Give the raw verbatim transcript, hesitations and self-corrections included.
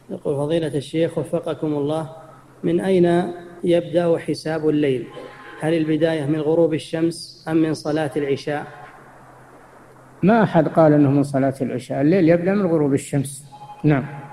يقول فضيلة الشيخ وفقكم الله، من أين يبدأ حساب الليل؟ هل البداية من غروب الشمس أم من صلاة العشاء؟ ما أحد قال أنه من صلاة العشاء، الليل يبدأ من غروب الشمس. نعم.